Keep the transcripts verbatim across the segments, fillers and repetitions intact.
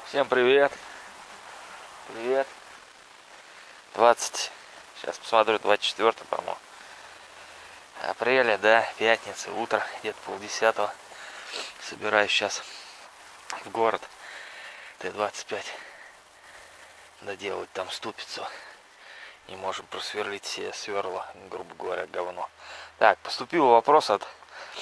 Всем привет. Привет. двадцать. Сейчас посмотрю, двадцать четвёртое, по-моему. Апреля, да, пятница, утро, где-то полдесятого. Собираюсь сейчас в город. Т двадцать пять. Доделать там ступицу. Не можем просверлить все сверла, грубо говоря, говно. Так, поступил вопрос от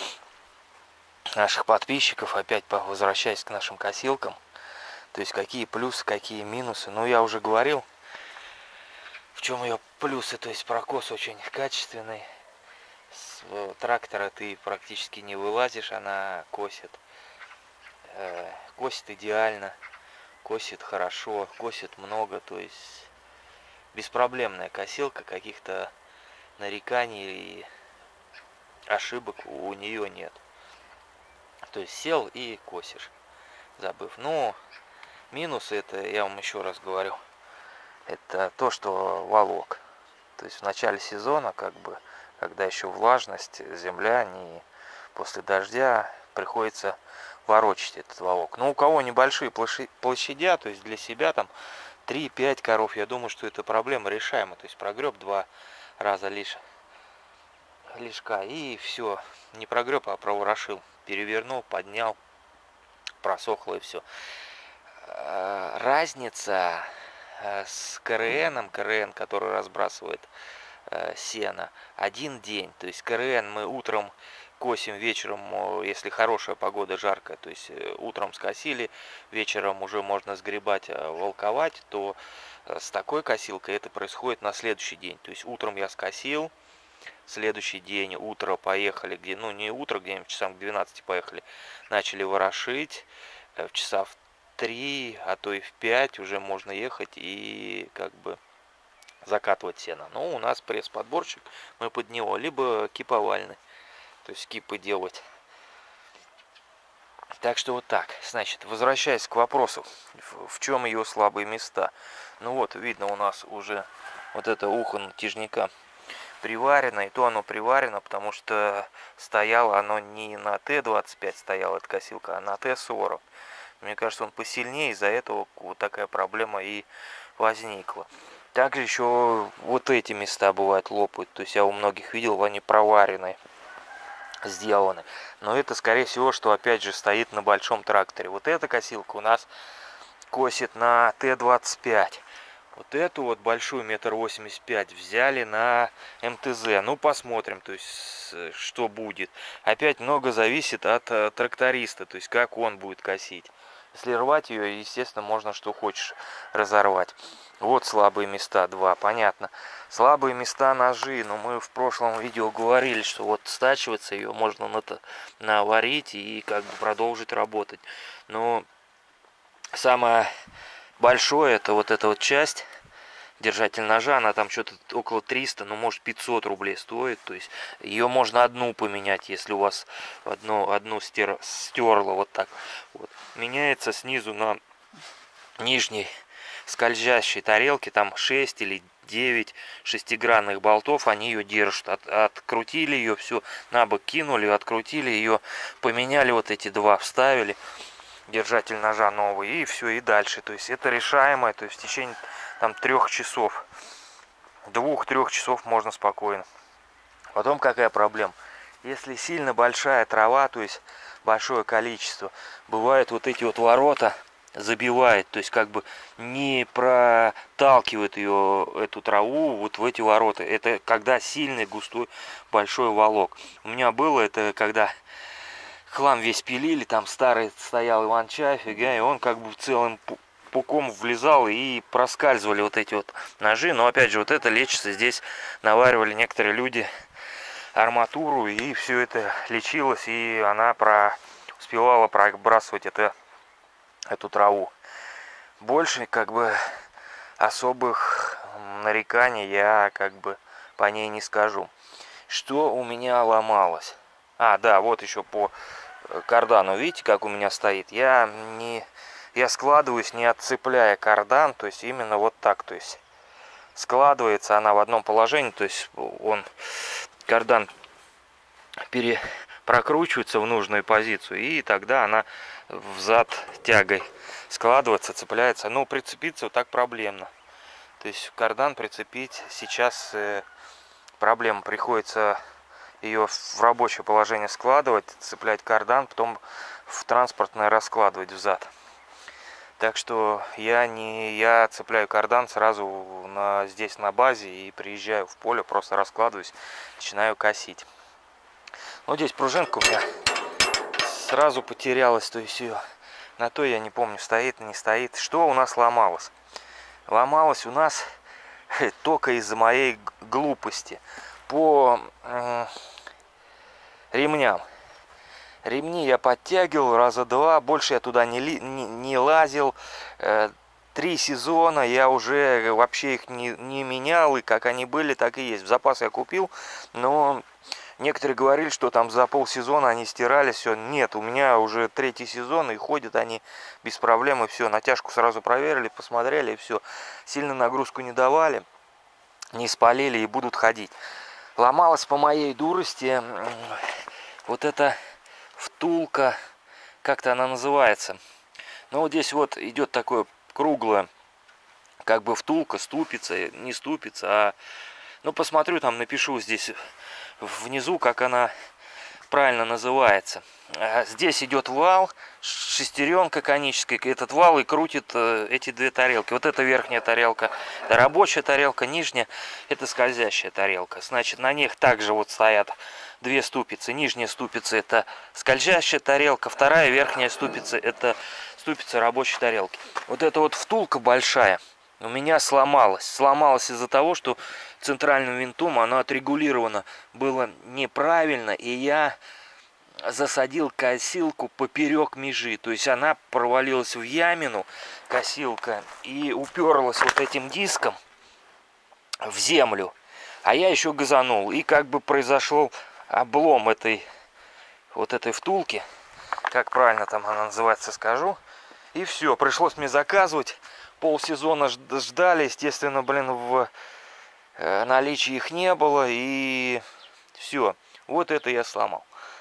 наших подписчиков, опять возвращаясь к нашим косилкам. То есть какие плюсы, какие минусы. Ну, я уже говорил, в чем ее плюсы. То есть прокос очень качественный. С трактора ты практически не вылазишь, она косит. Э, косит идеально, косит хорошо, косит много. То есть беспроблемная косилка, каких-то нареканий и ошибок у нее нет. То есть сел и косишь, забыв. Ну, минус, это, я вам еще раз говорю, это то, что волок. То есть в начале сезона, как бы, когда еще влажность, земля, не после дождя, приходится ворочать этот волок. Но у кого небольшие площадя, то есть для себя там три-пять коров, я думаю, что эта проблема решаема. То есть прогреб два раза лишь лишка и все. Не прогреб, а проворошил. Перевернул, поднял, просохло и все. Разница с КРНом, КРН, который разбрасывает сено, один день. То есть КРН мы утром косим, вечером, если хорошая погода, жаркая, то есть утром скосили, вечером уже можно сгребать, волковать, то с такой косилкой это происходит на следующий день. То есть утром я скосил, следующий день, утро поехали, где, ну не утро, где-нибудь часам к двенадцати поехали, начали ворошить, в часа в три, а то и в пять уже можно ехать и как бы закатывать сено. Но у нас пресс-подборщик, мы под него, либо киповальный, то есть кипы делать. Так что вот так. Значит, возвращаясь к вопросу, в, в чем ее слабые места. Ну вот, видно у нас уже вот это ухо натяжника приварено, и то оно приварено, потому что стояло оно не на Т двадцать пять стояла эта косилка, а на Т сорок. Мне кажется, он посильнее, из-за этого вот такая проблема и возникла. Также еще вот эти места бывают лопают, то есть я у многих видел, они проварены, сделаны. Но это скорее всего, что опять же стоит на большом тракторе. Вот эта косилка у нас косит на Т двадцать пять. Вот эту вот большую метр восемьдесят пять взяли на М Т З. Ну, посмотрим, то есть, что будет. Опять много зависит от тракториста, то есть, как он будет косить. Если рвать ее, естественно, можно что хочешь разорвать. Вот слабые места, два, понятно. Слабые места ножи, но мы в прошлом видео говорили, что вот стачиваться ее можно наварить и как бы продолжить работать. Но самое большое, это вот эта вот часть, держатель ножа, она там что-то около триста, ну может пятьсот рублей стоит. То есть ее можно одну поменять, если у вас одну, одну стер, стерла вот так вот. Меняется снизу на нижней скользящей тарелке, там шесть или девять шестигранных болтов, они ее держат. От, открутили ее, все на бок кинули, открутили ее, поменяли вот эти два, вставили держатель ножа новый, и все, и дальше. То есть это решаемое, то есть в течение там трех часов, двух-трех часов можно спокойно. Потом какая проблема? Если сильно большая трава, то есть большое количество, бывает вот эти вот ворота забивает, то есть как бы не проталкивает ее, эту траву, вот в эти ворота. Это когда сильный густой большой волок. У меня было это, когда хлам весь пилили, там старый стоял иван-чай, фига, и он как бы целым пуком влезал, и проскальзывали вот эти вот ножи. Но опять же, вот это лечится, здесь наваривали некоторые люди арматуру, и все это лечилось, и она про... успевала пробрасывать это, эту траву. Больше как бы особых нареканий я как бы по ней не скажу. Что у меня ломалось? А, да, вот еще по кардану, видите, как у меня стоит? Я не... Я складываюсь, не отцепляя кардан, то есть именно вот так, то есть складывается она в одном положении, то есть он, кардан пере, прокручивается в нужную позицию, и тогда она взад тягой складываться, цепляется. Но прицепиться вот так проблемно. То есть кардан прицепить сейчас э, проблема. Приходится ее в рабочее положение складывать, цеплять кардан, потом в транспортное раскладывать взад. Так что я не я цепляю кардан сразу на, здесь на базе и приезжаю в поле, просто раскладываюсь, начинаю косить. Вот здесь пружинка у меня сразу потерялась, то есть ее на то я не помню, стоит, не стоит. Что у нас ломалось? Ломалось у нас только из-за моей глупости по э, ремням. Ремни я подтягивал раза два, больше я туда не, ли, не, не лазил. Э, три сезона я уже вообще их не, не менял, и как они были, так и есть. В запас я купил, но некоторые говорили, что там за полсезона они стирались, все. Нет, у меня уже третий сезон, и ходят они без проблем, и все. Натяжку сразу проверили, посмотрели, и все. Сильно нагрузку не давали, не спалили и будут ходить. Ломалась по моей дурости вот эта втулка, как-то она называется. Ну вот здесь вот идет такое круглое, как бы втулка, ступица, не ступица, а... Ну посмотрю, там напишу здесь внизу, как она правильно называется. Здесь идет вал, шестеренка коническая, этот вал и крутит эти две тарелки. Вот эта верхняя тарелка, это рабочая тарелка, нижняя это скользящая тарелка. Значит, на них также вот стоят две ступицы. Нижняя ступица это скользящая тарелка, вторая верхняя ступица это ступица рабочей тарелки. Вот эта вот втулка большая у меня сломалась. Сломалась из-за того, что центральным винтом она отрегулирована было неправильно, и я засадил косилку поперек межи. То есть она провалилась в ямину, косилка, и уперлась вот этим диском в землю. А я еще газанул. И как бы произошел облом этой вот этой втулки. Как правильно там она называется, скажу. И все, пришлось мне заказывать. Полсезона ждали, естественно, блин, в наличии их не было. И все, вот это я сломал.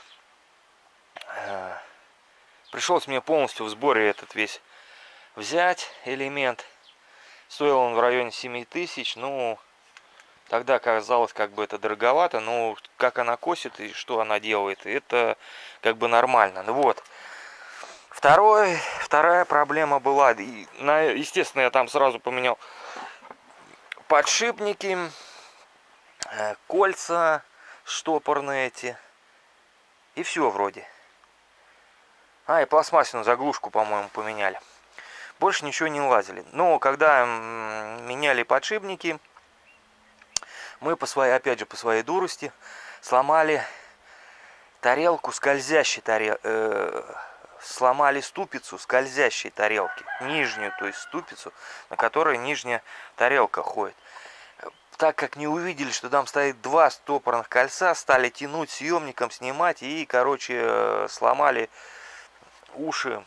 Пришлось мне полностью в сборе этот весь взять элемент. Стоил он в районе семи тысяч. Ну, тогда казалось, как бы это дороговато. Но как она косит и что она делает, это как бы нормально. Ну вот. Второй, вторая проблема была. И, на, естественно, я там сразу поменял подшипники, кольца штопорные эти. И все вроде. А, и пластмассовую заглушку, по-моему, поменяли. Больше ничего не лазили. Но когда меняли подшипники, мы по своей, опять же, по своей дурости сломали тарелку скользящей тарелки. Э, сломали ступицу скользящей тарелки. Нижнюю, то есть ступицу, на которой нижняя тарелка ходит. Так как не увидели, что там стоит два стопорных кольца, стали тянуть съемником, снимать и, короче, сломали уши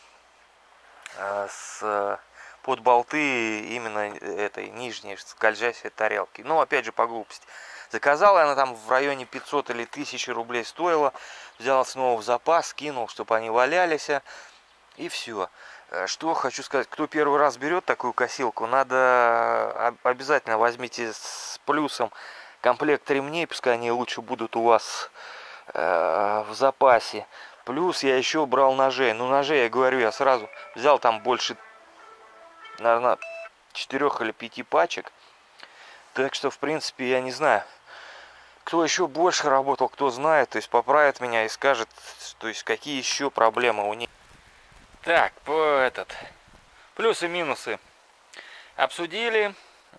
с под болты именно этой нижней скользящей тарелки. Но опять же по глупости. Заказала она там в районе пятьсот или тысячи рублей стоила. Взял снова в запас, скинул, чтобы они валялись. И все. Что хочу сказать, кто первый раз берет такую косилку, надо обязательно возьмите с плюсом комплект ремней, пускай они лучше будут у вас э, в запасе. Плюс я еще брал ножей. Ну, ножей, я говорю, я сразу взял там больше, наверное, четырех или пяти пачек. Так что, в принципе, я не знаю, кто еще больше работал, кто знает, то есть поправит меня и скажет, то есть какие еще проблемы у них. Так, по этот, плюсы и минусы обсудили.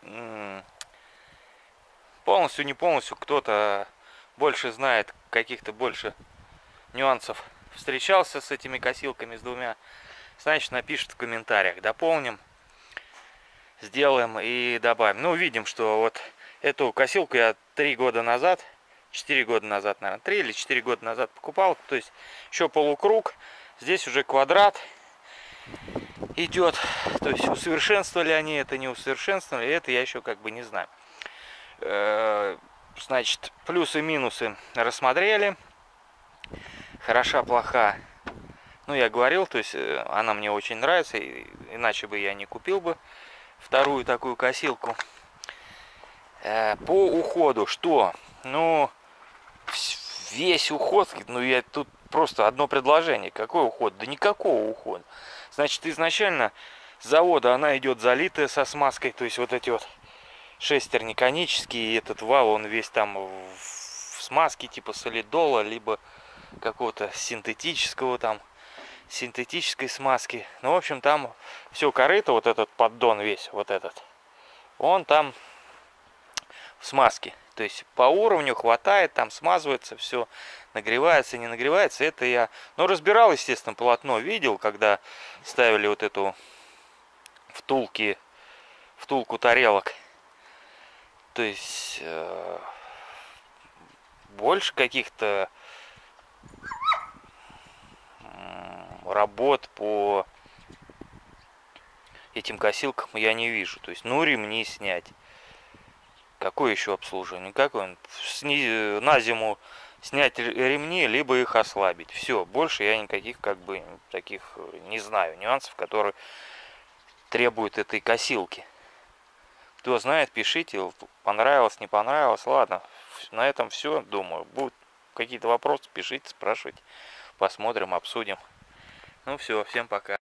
Полностью, не полностью, кто-то больше знает, каких-то больше нюансов встречался с этими косилками, с двумя, значит, напишет в комментариях, дополним, сделаем и добавим. Ну, видим, что вот эту косилку я три года назад, четыре года назад, наверное, три или четыре года назад покупал, то есть еще полукруг, здесь уже квадрат идет, то есть усовершенствовали они это, не усовершенствовали, это я еще как бы не знаю. Значит, плюсы и минусы рассмотрели. Хороша, плоха, Ну, я говорил, то есть она мне очень нравится, иначе бы я не купил бы вторую такую косилку. По уходу что? Ну, весь уход, ну я тут просто одно предложение. Какой уход? Да никакого ухода. Значит, изначально с завода она идет залитая со смазкой, то есть вот эти вот шестерни конические, и этот вал, он весь там в смазке типа солидола, либо какого-то синтетического там, синтетической смазки. Ну, в общем, там все корыто, вот этот поддон весь, вот этот, он там в смазке. То есть по уровню хватает, там смазывается все, нагревается, не нагревается. Это я, ну, разбирал, естественно, полотно, видел, когда ставили вот эту втулки, втулку тарелок. То есть э, больше каких-то работ по этим косилкам я не вижу. То есть, ну, ремни снять. Какое еще обслуживание? Какое? На зиму снять ремни, либо их ослабить. Все, больше я никаких, как бы, таких не знаю нюансов, которые требуют этой косилки. Кто знает, пишите, понравилось, не понравилось. Ладно, на этом все, думаю. Будут какие-то вопросы, пишите, спрашивайте. Посмотрим, обсудим. Ну все, всем пока.